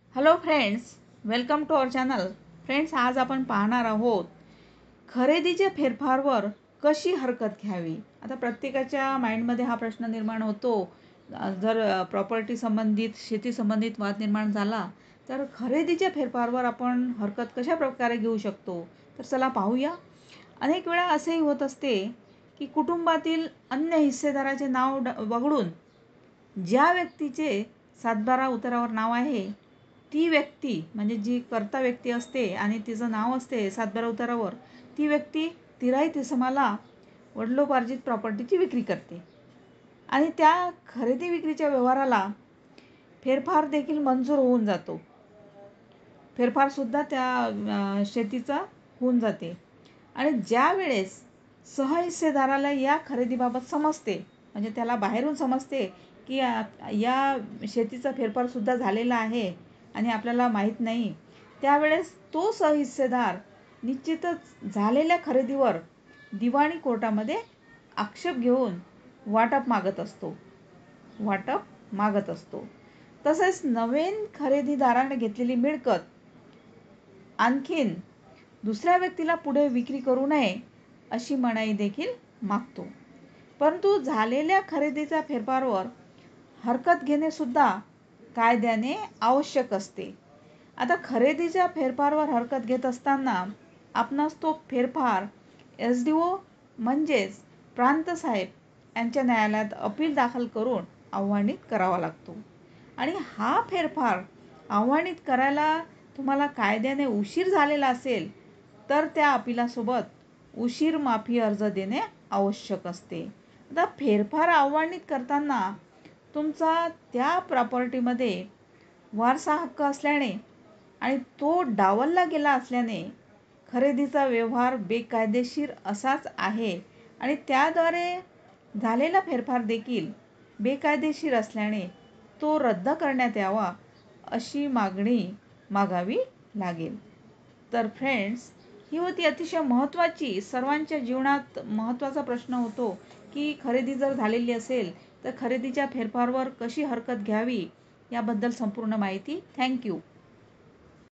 Hello friends, welcome to our channel. Friends, आज आपण पाहणार आहोत खरेदीच्या फेरफारवर कशी हरकत घ्यावी. आता प्रत्येकाच्या माइंडमध्ये हा प्रश्न निर्माण होतो. जर प्रॉपर्टी संबंधित, शेती संबंधित वाद निर्माण झाला तर खरेदीच्या फेरफारवर आपण हरकत कशा प्रकारे घेऊ शकतो. तर चला पाहूया. अनेक वेळा असेही होत असते की कुटुंबातील अन्य हिस्सेदाराचे नाव वगळून ज्या व्यक्तीचे सातबारा उतारावर नाव आहे ती व्यक्ती, म्हणजे जी कर्ता व्यक्ती असते आणि तिचं नाव असते सातबारा उतारावर, ती व्यक्ती तिराईत इसमाला वडिलोपार्जित प्रॉपर्टीची विक्री करते आणि त्या खरेदी विक्रीच्या व्यवहाराला फेरफार देखील मंजूर होऊन जातो. फेरफारसुद्धा त्या शेतीचा होऊन जाते. आणि ज्या वेळेस सहहिस्सेदाराला या खरेदीबाबत समजते, म्हणजे त्याला बाहेरून समजते की या शेतीचा फेरफारसुद्धा झालेला आहे आणि आपल्याला माहीत नाही, त्यावेळेस तो सहहिस्सेदार निश्चितच झालेल्या खरेदीवर दिवाणी कोर्टामध्ये आक्षेप घेऊन वाटप मागत असतो. तसेच नवीन खरेदीदाराने घेतलेली मिळकत आणखीन दुसऱ्या व्यक्तीला पुढे विक्री करू नये अशी मनाई देखील मागतो. परंतु झालेल्या खरेदीच्या फेरफारवर हरकत घेणे सुद्धा कायद्याने आवश्यक असते. आता खरेदीच्या फेरफारवर हरकत घेत असताना आपणास तो फेरफार SDO म्हणजेच प्रांत साहेब यांच्या न्यायालयात अपील दाखल करून आव्हानित करावा लागतो. आणि हा फेरफार आव्हानित करायला तुम्हाला कायद्याने उशीर झालेला असेल तर त्या अपिलासोबत उशीर माफी अर्ज देणे आवश्यक असते. आता फेरफार आव्हानित करताना तुमचा त्या प्रॉपर्टीमध्ये वारसा हक्क असल्याने आणि तो डावलला गेला असल्याने खरेदीचा व्यवहार बेकायदेशीर असाच आहे आणि त्याद्वारे झालेला फेरफार देखील बेकायदेशीर असल्याने तो रद्द करण्यात यावा अशी मागणी मागावी लागेल. तर फ्रेंड्स, ही होती अतिशय महत्त्वाची, सर्वांच्या जीवनात महत्त्वाचा प्रश्न होतो की खरेदी जर झालेली असेल तर खरेदीच्या फेरफारवर कशी हरकत घ्यावी याबद्दल संपूर्ण माहिती. थँक्यू.